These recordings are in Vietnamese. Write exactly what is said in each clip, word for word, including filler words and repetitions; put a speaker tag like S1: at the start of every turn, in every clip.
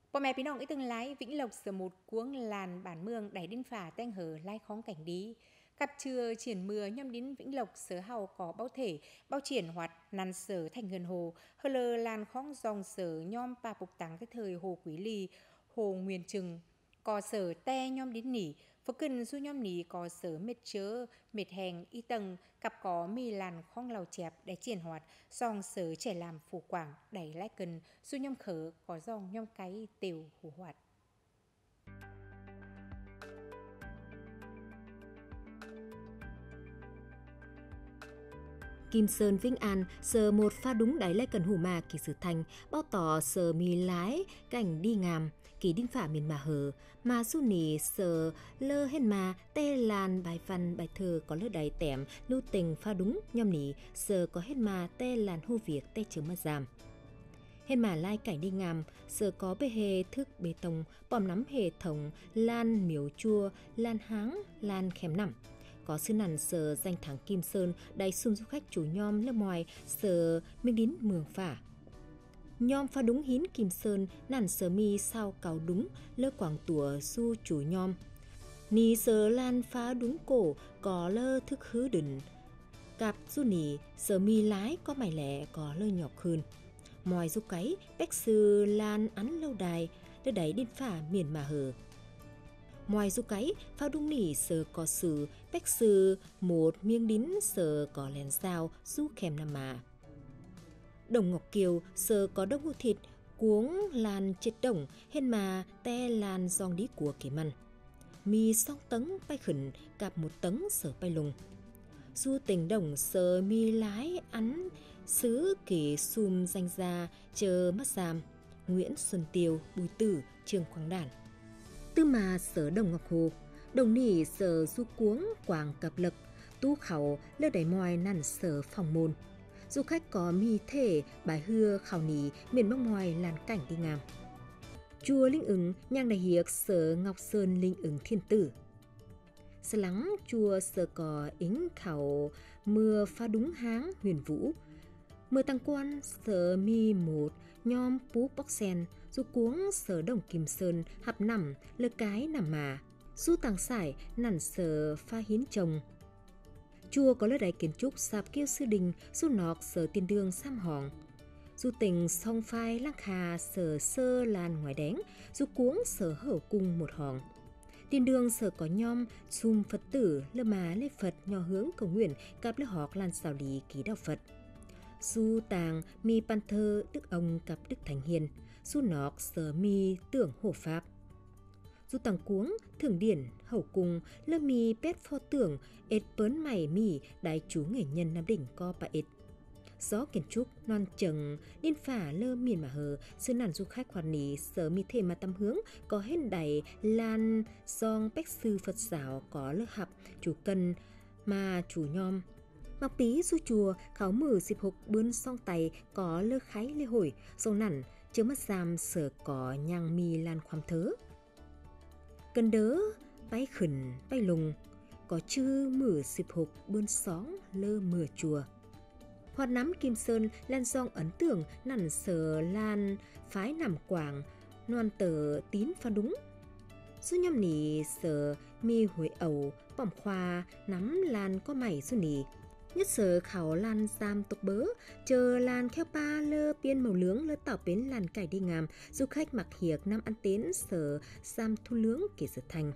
S1: Bố mẹ พี่น้อง ý từng lái Vĩnh Lộc sở một cuống làn bản mương đẩy đến phả teng hở lai khóng cảnh đi. Cặp trưa triển mưa nhâm đến Vĩnh Lộc sở hào có bao thể, bao triển hoạt nàn sở thành ngân hồ, hơ lơ làn khóng dòng sở nhom pa bục tắng cái thời hồ Quý Ly, hồ Nguyên Trừng. Có sở te nhom đến nỉ, phớ cần du nhom nỉ có sở mệt chớ, mệt hèng y tầng, cặp có mì làn khóng lào chẹp để triển hoạt, dòng sở trẻ làm phủ quảng đẩy lái cần, du nhom khở có dòng nhom cái tiểu hủ hoạt.
S2: Kim Sơn Vĩnh An sờ một pha đúng đáy lại cần hủ mà kỳ sử thành bao tỏ sờ mì lái cảnh đi ngàm kỳ đinh phả miền mà hờ mà su nỉ sờ lơ hên mà tê làn bài văn bài thơ có lơ đáy tẻm lưu tình pha đúng nhom nỉ sờ có hết mà tê làn hô việc tê chớ mà giảm hên mà lai cảnh đi ngàm sờ có bê hề thức bê tông bòm nắm hệ thống lan miếu chua lan háng lan khém nằm có sư nằn sờ danh thắng Kim Sơn đầy xung du khách chủ nhom lớp ngoài sờ mình đến mường phả nhom pha đúng hín Kim Sơn nằn sờ mi sao cáo đúng lơ quảng tủa su chủ nhom nì sờ lan phá đúng cổ có lơ thức hứ đừng cặp du nì sờ mi lái có mày lẻ có lơ nhọc hơn ngoài du cái bách sư lan án lâu đài lơ đáy đến phả miền mà hờ ngoài du cái phao đúng nỉ sờ có sử bách sư một miếng đín sờ có lén sao du kèm nằm mà đồng ngọc kiều sờ có đông hũ thịt cuống lan chết đồng hên mà te lan giòn đi của kỳ măn mi song tấn bay khẩn cặp một tấn sờ bay lùng du tình đồng sờ mi lái ăn sứ kỳ xùm danh gia chờ mất giam Nguyễn Xuân Tiêu Bùi Tử Trường Quang Đản tư mà sở đồng ngọc hồ đồng nỉ sở du cuống quảng cập lực tu khẩu lơ đẩy mòi nằn sở phòng môn du khách có mi thể bài hưa khảo nỉ miền bắc ngoài làn cảnh đi ngàm chùa linh ứng nhang đại hiệc sở ngọc sơn linh ứng thiên tử sở lắng chùa sở có ính khảo mưa pha đúng háng huyền vũ mưa tăng quan sở mi một nhom pú bóc sen du cuống sở đồng Kim Sơn hạp nằm lơ cái nằm mà du tàng sải nằn sở pha hiến trồng chùa có lơ đáy kiến trúc sạp kiêu sư đình du nọc sở tiên đương sam hòn du tình song phai lăng hà sở sơ lan ngoài đén du cuống sở hở cung một hòn tiên đương sở có nhom xùm Phật tử lơ mà lê Phật nhỏ hướng cầu nguyện cặp lơ họt lan xào lý ký đạo Phật du tàng mi pan thơ đức ông cặp đức thành hiền du nọc sở mi tưởng hộ pháp du tàng cuống thưởng điển hậu cung lơ mi pét pho tưởng ết pớn mày mi đại chú nghệ nhân nam đỉnh co pa ết gió kiến trúc non chừng điên phả lơ miền mà hờ sư nàn du khách hoàn nỉ sở mi thêm mà tâm hướng có hết đầy lan song bách sư Phật giáo có lơ hập chủ cân mà chủ nhom ngọc bí du chùa kháo mở dịp hộp bươn song tay có lơ khái lê hồi song nản chớ mất giam sở có nhang mi lan khoam thớ cần đớ bay khẩn bay lùng có chư mở dịp hộp bươn sóng lơ mưa chùa hoạt nắm Kim Sơn lan song ấn tưởng nản sở lan phái nằm quảng noan tờ tín pha đúng du nhâm nỉ sở mi huế ẩu bỏng khoa nắm lan có mày du nỉ nhất sở khảo lan giam tục bớ chờ lan kheo pa lơ biên màu lướng lơ tảo bến làn cải đi ngàm du khách mặc hiệc năm ăn tến sở giam thu lướng kể sở thành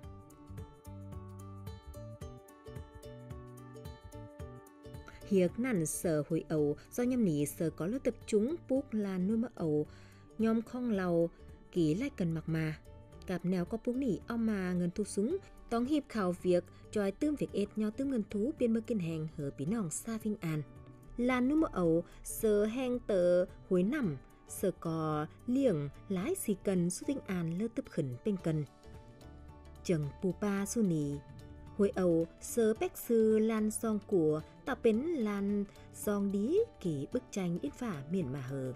S2: hiệc nản sở hồi ẩu do nhâm nỉ sở có lơ tập chúng búc lan nuôi mỡ ẩu nhom không lầu ký lại cần mặc mà cặp nèo có búc nỉ ao mà ngân thu súng tóng hiệp khảo việc tròi tương việc ết nhau tương ngân thú biên mơ kinh hèn hở bí nòng xa Vinh An là núi mơ ẩu sờ heng tờ hối nằm sờ cò liệng lái xì cần su Vinh An lơ tấp khẩn bên cần chừng pù pa su nì hối ẩu sờ bách sư lan song của tạo bến lan song đí kỷ bức tranh ít phả miền mà hờ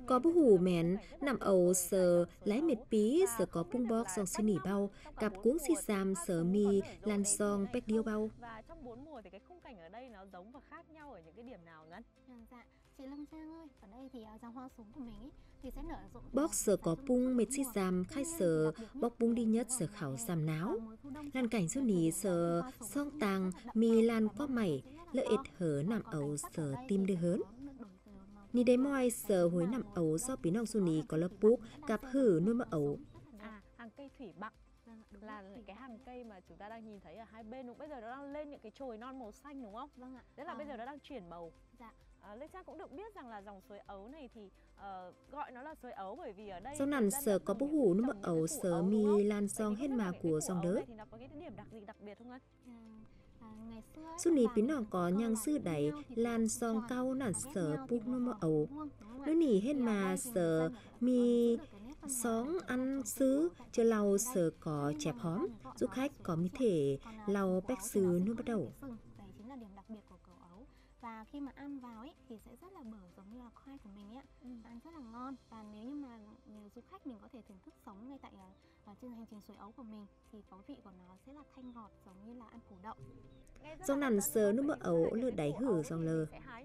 S2: có bố hủ mẹn nằm ấu sờ lái mệt pí sờ có pung bóc song xin nỉ bao cặp cuống xì giam sờ mi lan song bách điêu bao.
S3: Và trong bốn mùa thì cái khung cảnh ở đây nó giống và khác nhau ở những cái điểm nào Ngân?
S4: Dạ, chị Lâm Trang ơi, ở đây thì dòng hoa súng của mình ý, thì sẽ nở rộ
S2: Bóc sờ có pung mệt xì giam khai sờ bóc bung đi nhất sờ khảo giam náo. Lan cảnh du nỉ sờ song tàng mi lan có mảy lỡ ít hở nằm ấu sờ tim đưa hớn. Ni đế moi sờ hối nằm ấu do bí nòng du nỉ có lớp búc cặp hử nuôi mơ ấu.
S3: À, hàng cây thủy bặng là những cái hàng cây mà chúng ta đang nhìn thấy ở hai bên, đúng. Bây giờ nó đang lên những cái chồi non màu xanh đúng không?
S4: Vâng ạ.
S3: Tức là à. bây giờ nó đang chuyển màu.
S4: Dạ.
S3: À, Lê Trang cũng được biết rằng là dòng suối ấu này thì uh, gọi nó là suối ấu bởi vì ở đây
S2: do nàn sờ có bố hủ nó mơ ấu sờ mi lan song hết mà của dòng đỡ.
S3: Thì nó có cái điểm đặc gì đặc biệt không anh?
S2: Su nì pí nòng có nhang sư đáy lan song cao nàn sờ búc nó mơ ấu. Nó nì hết mà sờ mi xóm ăn sứ chờ lau sờ có chẹp hóm giúp khách có mi thể lau bách sứ nó bắt đầu.
S4: Đấy chính là điểm đặc biệt của cẩu ấu. Và khi mà ăn vào ấy thì sẽ rất là bở giống như là khoai của mình ấy, ừ. ăn rất là ngon. Và nếu như mà nhiều du khách mình có thể thưởng thức sống ngay tại uh, trên hành trình suối ấu của mình thì có vị của nó sẽ là thanh ngọt giống như là ăn củ đậu.
S2: Do nàn sờ nó mơ ấu lơ đáy hử dòng lờ.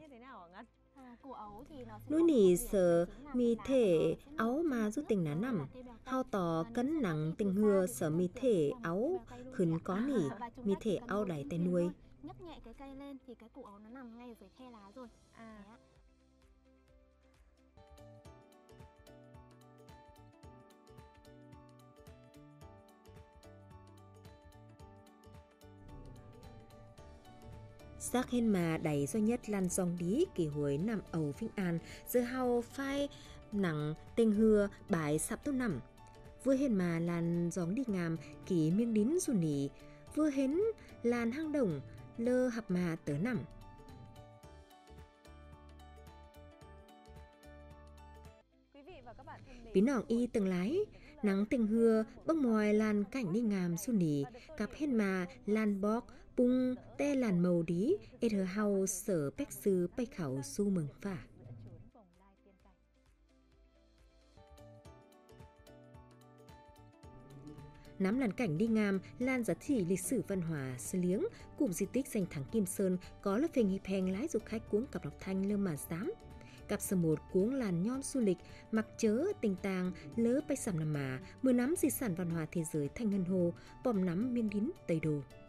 S2: Núi nỉ sờ mi thể áo mà giúp tình ná nằm. Hao tỏ cấn nắng tình hưa sở mi thể áo khẩn có nỉ mi thể áo đáy tay nuôi.
S4: Nhấc nhẹ cái cây lên thì cái củ ấu nó nằm ngay ở dưới khe lá rồi. À.
S2: Giác hên mà đẩy do nhất lan dòng đí kỳ huối nằm ấu Vĩnh An giờ hao phai nắng tình hưa bái sắp tốt nằm. Vừa hên mà lan dòng đi ngàm kỳ miếng đín dù nỉ vừa hến lan hang đồng lơ hạp mà tớ nằm. Bí nòng y từng lái nắng tình hưa bốc mòi lan cảnh đi ngàm su nỉ cặp hên mà lan bóc bung te làn màu đí ê hờ hao sở bách sư bay khảo su mừng phả. Nắm làn cảnh đi ngàm lan giá trị lịch sử văn hóa sư liếng cụm di tích danh thắng Kim Sơn có lớp phình hịp hèn lái du khách cuống cặp lọc thanh lơ mà dám. Cặp sờ một cuống làn nhom du lịch mặc chớ tình tàng lớ bay sầm nằm mà mưa nắm di sản văn hóa thế giới thanh ngân hồ bòm nắm miên đín tây đồ.